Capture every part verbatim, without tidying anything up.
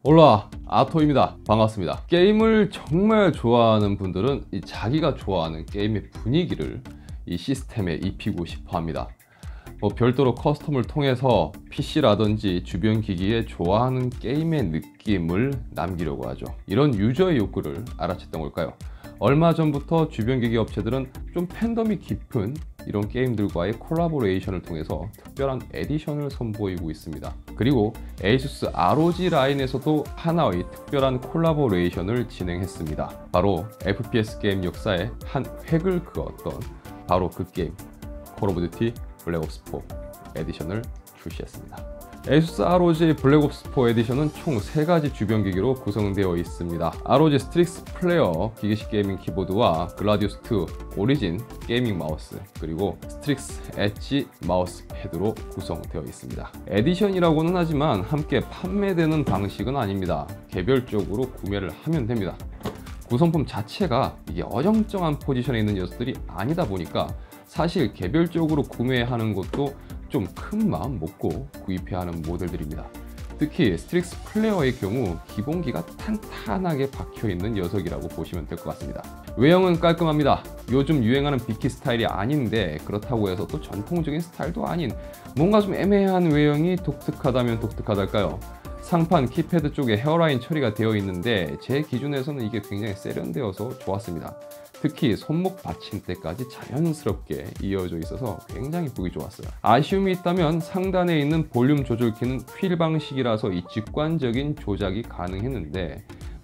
올라 아토입니다. 반갑습니다. 게임을 정말 좋아하는 분들은 이 자기가 좋아하는 게임의 분위기를 이 시스템에 입히고 싶어 합니다. 뭐 별도로 커스텀을 통해서 피씨라든지 주변 기기에 좋아하는 게임의 느낌을 남기려고 하죠. 이런 유저의 욕구를 알아챘던 걸까요? 얼마 전부터 주변 기기 업체들은 좀 팬덤이 깊은 이런 게임들과의 콜라보레이션을 통해서 특별한 에디션을 선보이고 있습니다. 그리고 에이수스 알오지 라인에서도 하나의 특별한 콜라보레이션을 진행했습니다. 바로 에프피에스 게임 역사에 한 획을 그었던 바로 그 게임 콜 오브 듀티 블랙옵스 사 에디션을 출시했습니다. 에이수스 알오지 블랙옵스 사 에디션은 총 세 가지 주변 기기로 구성되어 있습니다. 알오지 스트릭스 플레이어 기계식 게이밍 키보드와 글라디우스 투 오리진 게이밍 마우스, 그리고 스트릭스 엣지 마우스 패드로 구성되어 있습니다. 에디션이라고는 하지만 함께 판매되는 방식은 아닙니다. 개별적으로 구매를 하면 됩니다. 구성품 자체가 이게 어정쩡한 포지션에 있는 녀석들이 아니다 보니까 사실 개별적으로 구매하는 것도 좀 큰 마음 먹고 구입해야 하는 모델들입니다. 특히 스트릭스 플레이어의 경우 기본기가 탄탄하게 박혀있는 녀석이라고 보시면 될 것 같습니다. 외형은 깔끔합니다. 요즘 유행하는 비키 스타일이 아닌데 그렇다고 해서 또 전통적인 스타일도 아닌 뭔가 좀 애매한 외형이 독특하다면 독특하달까요? 상판 키패드 쪽에 헤어라인 처리가 되어 있는데 제 기준에서는 이게 굉장히 세련되어서 좋았습니다. 특히 손목 받침대까지 자연스럽게 이어져 있어서 굉장히 보기 좋았어요. 아쉬움이 있다면 상단에 있는 볼륨 조절키는 휠 방식이라서 이 직관적인 조작이 가능했는데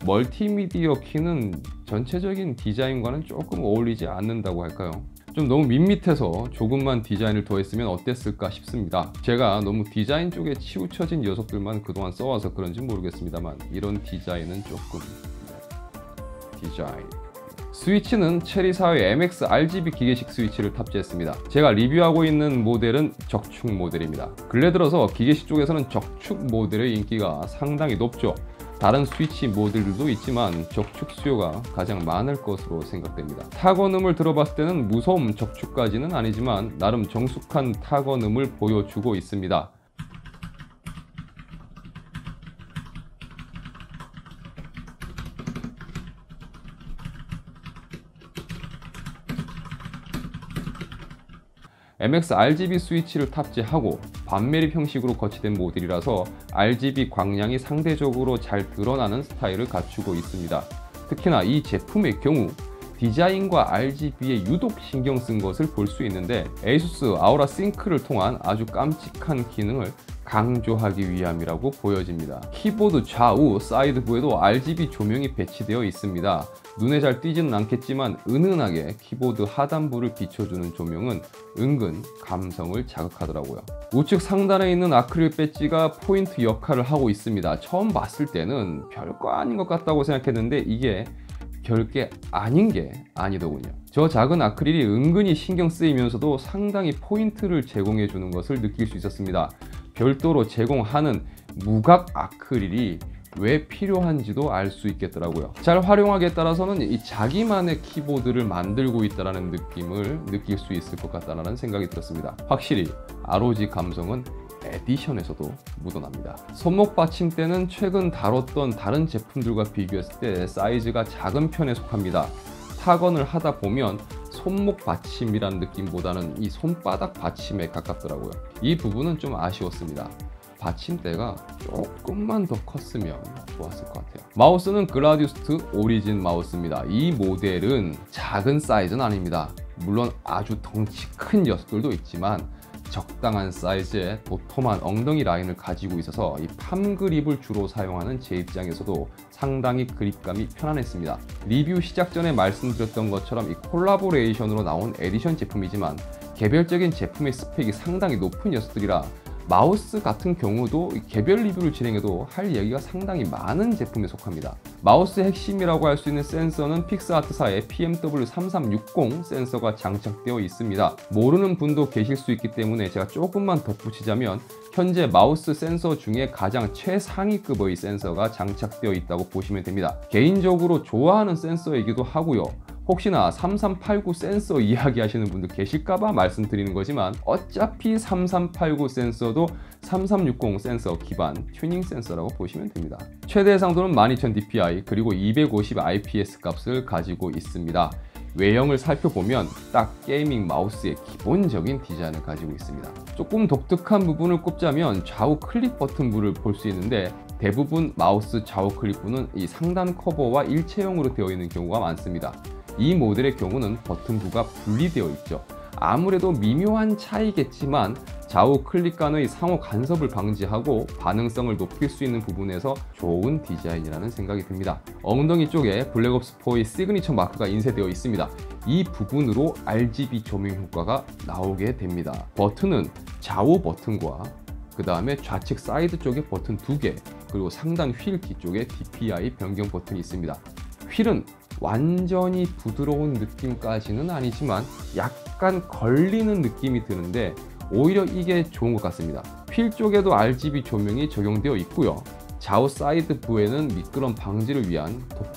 멀티미디어 키는 전체적인 디자인과는 조금 어울리지 않는다고 할까요? 좀 너무 밋밋해서 조금만 디자인을 더했으면 어땠을까 싶습니다. 제가 너무 디자인 쪽에 치우쳐진 녀석들만 그동안 써와서 그런지 모르겠습니다만 이런 디자인은 조금 디자인 스위치는 체리사의 엠엑스 알지비 기계식 스위치를 탑재했습니다. 제가 리뷰하고 있는 모델은 적축 모델입니다. 근래 들어서 기계식 쪽에서는 적축 모델의 인기가 상당히 높죠. 다른 스위치 모델들도 있지만 적축 수요가 가장 많을 것으로 생각됩니다. 타건음을 들어봤을 때는 무서움 적축까지는 아니지만 나름 정숙한 타건음을 보여주고 있습니다. 엠엑스 알지비 스위치를 탑재하고 반매립 형식으로 거치된 모델이라서 알지비 광량이 상대적으로 잘 드러나는 스타일을 갖추고 있습니다. 특히나 이 제품의 경우 디자인과 알지비에 유독 신경 쓴 것을 볼 수 있는데 에이수스 아우라 싱크를 통한 아주 깜찍한 기능을 강조하기 위함이라고 보여집니다. 키보드 좌우 사이드부에도 알지비 조명이 배치되어 있습니다. 눈에 잘 띄지는 않겠지만 은은하게 키보드 하단부를 비춰주는 조명은 은근 감성을 자극하더라고요. 우측 상단에 있는 아크릴 배지가 포인트 역할을 하고 있습니다. 처음 봤을 때는 별거 아닌 것 같다고 생각했는데 이게 별게 아닌 게 아니더군요. 저 작은 아크릴이 은근히 신경 쓰이면서도 상당히 포인트를 제공해 주는 것을 느낄 수 있었습니다. 별도로 제공하는 무각 아크릴이 왜 필요한지도 알 수 있겠더라고요. 잘 활용하기에 따라서는 이 자기만의 키보드를 만들고 있다는 느낌을 느낄 수 있을 것 같다는 생각이 들었습니다. 확실히 알오지 감성은 에디션에서도 묻어납니다. 손목 받침대는 최근 다뤘던 다른 제품들과 비교했을 때 사이즈가 작은 편에 속합니다. 타건을 하다 보면 손목 받침이란 느낌보다는 이 손바닥 받침에 가깝더라고요. 이 부분은 좀 아쉬웠습니다. 받침대가 조금만 더 컸으면 좋았을 것 같아요. 마우스는 글라디우스 투 오리진 마우스입니다. 이 모델은 작은 사이즈는 아닙니다. 물론 아주 덩치 큰 녀석들도 있지만 적당한 사이즈의 도톰한 엉덩이 라인을 가지고 있어서 이 팜 그립을 주로 사용하는 제 입장에서도 상당히 그립감이 편안했습니다. 리뷰 시작 전에 말씀드렸던 것처럼 이 콜라보레이션으로 나온 에디션 제품이지만 개별적인 제품의 스펙이 상당히 높은 녀석들이라 마우스 같은 경우도 개별 리뷰를 진행해도 할 얘기가 상당히 많은 제품에 속합니다. 마우스의 핵심이라고 할 수 있는 센서는 픽스아트사의 피엠더블유 삼삼육공 센서가 장착되어 있습니다. 모르는 분도 계실 수 있기 때문에 제가 조금만 덧붙이자면 현재 마우스 센서 중에 가장 최상위급의 센서가 장착되어 있다고 보시면 됩니다. 개인적으로 좋아하는 센서이기도 하고요. 혹시나 삼삼팔구 센서 이야기하시는 분들 계실까봐 말씀드리는 거지만 어차피 삼삼팔구 센서도 삼삼육공 센서 기반 튜닝 센서라고 보시면 됩니다. 최대 해상도는 만 이천 디피아이 그리고 이백오십 아이피에스 값을 가지고 있습니다. 외형을 살펴보면 딱 게이밍 마우스의 기본적인 디자인을 가지고 있습니다. 조금 독특한 부분을 꼽자면 좌우 클릭 버튼부를 볼 수 있는데 대부분 마우스 좌우 클릭부는 이 상단 커버와 일체형으로 되어 있는 경우가 많습니다. 이 모델의 경우는 버튼부가 분리되어 있죠. 아무래도 미묘한 차이겠지만 좌우 클릭 간의 상호 간섭을 방지하고 반응성을 높일 수 있는 부분에서 좋은 디자인이라는 생각이 듭니다. 엉덩이 쪽에 블랙옵스 포의 시그니처 마크가 인쇄되어 있습니다. 이 부분으로 알지비 조명 효과가 나오게 됩니다. 버튼은 좌우 버튼과 그 다음에 좌측 사이드 쪽에 버튼 두 개, 그리고 상단 휠 뒤쪽에 디피아이 변경 버튼이 있습니다. 휠은 완전히 부드러운 느낌까지는 아니지만 약간 걸리는 느낌이 드는데 오히려 이게 좋은 것 같습니다. 휠 쪽에도 알지비 조명이 적용되어 있고요. 좌우 사이드 부에는 미끄럼 방지를 위한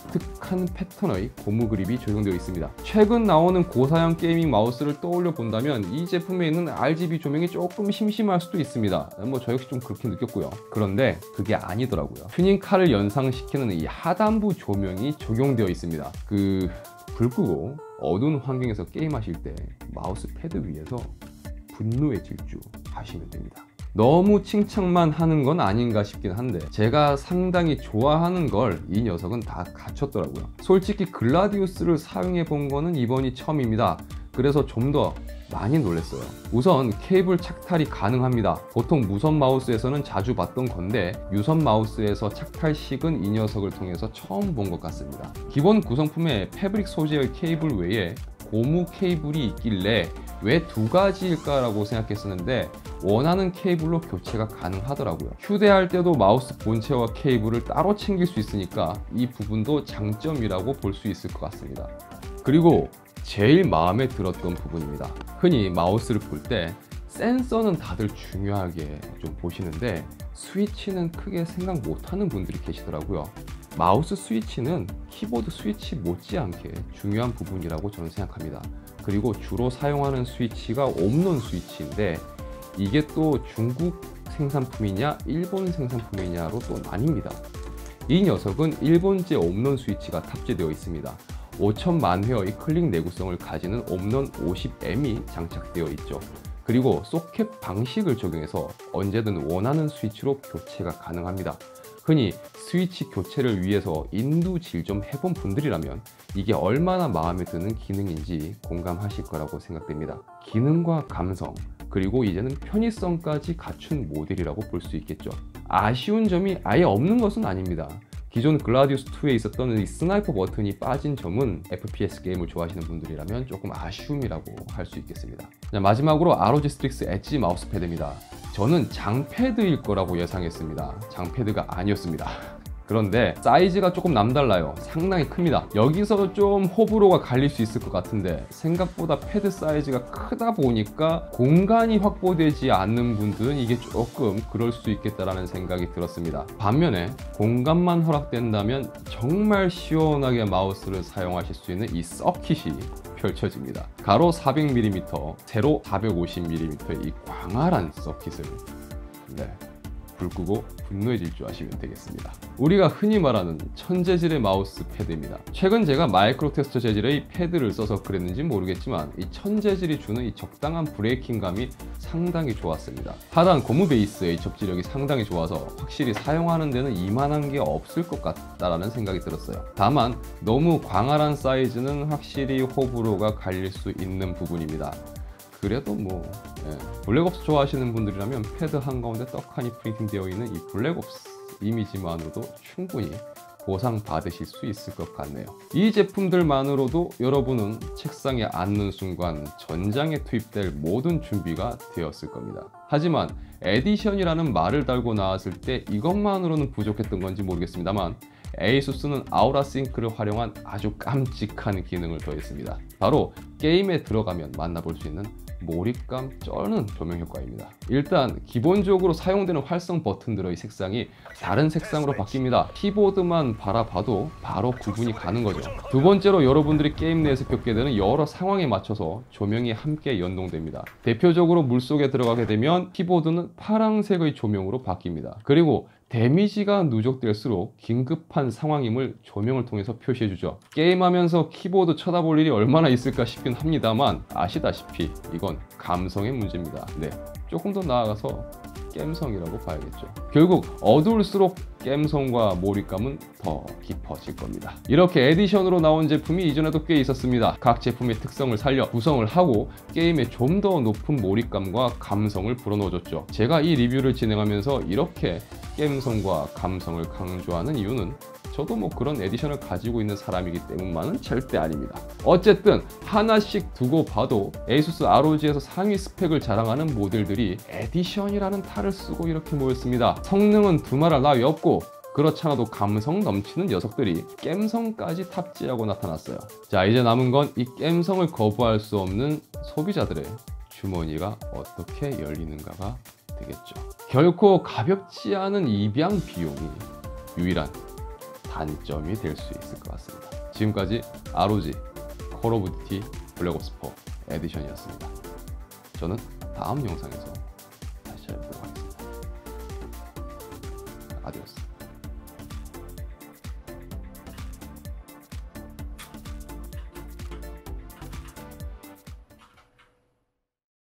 독특한 패턴의 고무 그립이 적용되어 있습니다. 최근 나오는 고사양 게이밍 마우스를 떠올려 본다면 이 제품에 있는 알지비 조명이 조금 심심할 수도 있습니다. 뭐 저 역시 좀 그렇게 느꼈고요. 그런데 그게 아니더라고요. 튜닝카를 연상시키는 이 하단부 조명이 적용되어 있습니다. 그 불 끄고 어두운 환경에서 게임하실 때 마우스 패드 위에서 분노의 질주 하시면 됩니다. 너무 칭찬만 하는 건 아닌가 싶긴 한데 제가 상당히 좋아하는 걸 이 녀석은 다 갖췄더라고요. 솔직히 글라디우스를 사용해 본 거는 이번이 처음입니다. 그래서 좀 더 많이 놀랐어요. 우선 케이블 착탈이 가능합니다. 보통 무선 마우스에서는 자주 봤던 건데 유선 마우스에서 착탈식은 이 녀석을 통해서 처음 본 것 같습니다. 기본 구성품에 패브릭 소재의 케이블 외에 고무 케이블이 있길래 왜 두 가지일까라고 생각했었는데 원하는 케이블로 교체가 가능하더라고요. 휴대할 때도 마우스 본체와 케이블을 따로 챙길 수 있으니까 이 부분도 장점이라고 볼 수 있을 것 같습니다. 그리고 제일 마음에 들었던 부분입니다. 흔히 마우스를 볼 때 센서는 다들 중요하게 좀 보시는데 스위치는 크게 생각 못하는 분들이 계시더라고요. 마우스 스위치는 키보드 스위치 못지않게 중요한 부분이라고 저는 생각합니다. 그리고 주로 사용하는 스위치가 옴논 스위치인데 이게 또 중국 생산품이냐 일본 생산품이냐로 또 나뉩니다. 이 녀석은 일본제 옴논 스위치가 탑재되어 있습니다. 오천만 회의 클릭 내구성을 가지는 옴논 오십 엠이 장착되어 있죠. 그리고 소켓 방식을 적용해서 언제든 원하는 스위치로 교체가 가능합니다. 흔히 스위치 교체를 위해서 인두질 좀 해본 분들이라면 이게 얼마나 마음에 드는 기능인지 공감하실 거라고 생각됩니다. 기능과 감성, 그리고 이제는 편의성까지 갖춘 모델이라고 볼 수 있겠죠. 아쉬운 점이 아예 없는 것은 아닙니다. 기존 글라디우스 투에 있었던 이 스나이퍼 버튼이 빠진 점은 에프피에스 게임을 좋아하시는 분들이라면 조금 아쉬움이라고 할 수 있겠습니다. 자, 마지막으로 알오지 스트릭스 엣지 마우스패드입니다. 저는 장패드일 거라고 예상했습니다. 장패드가 아니었습니다. 그런데 사이즈가 조금 남달라요. 상당히 큽니다. 여기서 좀 호불호가 갈릴 수 있을 것 같은데 생각보다 패드 사이즈가 크다 보니까 공간이 확보되지 않는 분들은 이게 조금 그럴 수 있겠다라는 생각이 들었습니다. 반면에 공간만 허락된다면 정말 시원하게 마우스를 사용하실 수 있는 이 서킷이 펼쳐집니다. 가로 사백 밀리미터, 세로 사백오십 밀리미터의 이 광활한 서킷을 네. 불 끄고 분노의 질주 하시면 되겠습니다. 우리가 흔히 말하는 천재질의 마우스 패드입니다. 최근 제가 마이크로 테스터 재질의 패드를 써서 그랬는지 모르겠지만 이 천재질이 주는 이 적당한 브레이킹감이 상당히 좋았습니다. 하단 고무 베이스의 접지력이 상당히 좋아서 확실히 사용하는 데는 이만한 게 없을 것 같다라는 생각이 들었어요. 다만 너무 광활한 사이즈는 확실히 호불호가 갈릴 수 있는 부분입니다. 그래도 뭐 예. 블랙옵스 좋아하시는 분들이라면 패드 한가운데 떡하니 프린팅 되어 있는 이 블랙옵스 이미지만으로도 충분히 보상 받으실 수 있을 것 같네요. 이 제품들만으로도 여러분은 책상에 앉는 순간 전장에 투입될 모든 준비가 되었을 겁니다. 하지만 에디션이라는 말을 달고 나왔을 때 이것만으로는 부족했던 건지 모르겠습니다만 에이수스는 아우라 싱크를 활용한 아주 깜찍한 기능을 더했습니다. 바로 게임에 들어가면 만나볼 수 있는 몰입감 쩌는 조명 효과입니다. 일단 기본적으로 사용되는 활성 버튼들의 색상이 다른 색상으로 바뀝니다. 키보드만 바라봐도 바로 구분이 가는 거죠. 두 번째로 여러분들이 게임 내에서 겪게 되는 여러 상황에 맞춰서 조명이 함께 연동됩니다. 대표적으로 물속에 들어가게 되면 키보드는 파란색의 조명으로 바뀝니다. 그리고 데미지가 누적될수록 긴급한 상황임을 조명을 통해서 표시해주죠. 게임하면서 키보드 쳐다볼 일이 얼마나 있을까 싶긴 합니다만 아시다시피 이건 감성의 문제입니다. 네, 조금 더 나아가서 겜성이라고 봐야겠죠. 결국 어두울수록 겜성과 몰입감은 더 깊어질 겁니다. 이렇게 에디션으로 나온 제품이 이전에도 꽤 있었습니다. 각 제품의 특성을 살려 구성을 하고 게임에 좀 더 높은 몰입감과 감성을 불어넣어줬죠. 제가 이 리뷰를 진행하면서 이렇게 겜성과 감성을 강조하는 이유는 저도 뭐 그런 에디션을 가지고 있는 사람이기 때문만은 절대 아닙니다. 어쨌든 하나씩 두고 봐도 에이수스 알오지에서 상위 스펙을 자랑하는 모델들이 에디션이라는 탈을 쓰고 이렇게 모였습니다. 성능은 두말할 나위 없고 그렇잖아도 감성 넘치는 녀석들이 겜성까지 탑재하고 나타났어요. 자, 이제 남은 건 이 겜성을 거부할 수 없는 소비자들의 주머니가 어떻게 열리는가가 되겠죠. 결코 가볍지 않은 입양 비용이 유일한 단점이 될 수 있을 것 같습니다. 지금까지 알오지 콜 오브 듀티 블랙옵스 사 에디션이었습니다. 저는 다음 영상에서 다시 찾아뵙도록 하겠습니다. 아디오스.